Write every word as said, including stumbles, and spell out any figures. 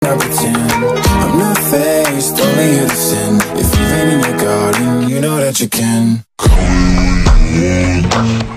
I pretend I'm not faced, only here to sin. If you've been in your garden, you know that you can. Call me when you want.